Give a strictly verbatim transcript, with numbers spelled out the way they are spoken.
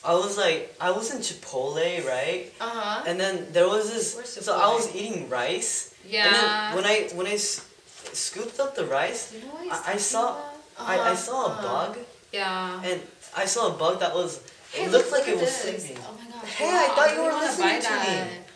I was like, I was in Chipotle, right? Uh huh. And then there was this. Where's So I Chipotle? was eating rice. Yeah. And then when I when I s- scooped up the rice, Do you know what he's I, I talking saw about? I, I Uh-huh, saw a uh-huh. bug, Yeah. and I saw a bug that was. Hey, It looked look, like look it at was this. sleeping. Oh my god. Hey, wow, I thought I you really were wanna listening buy to that. me.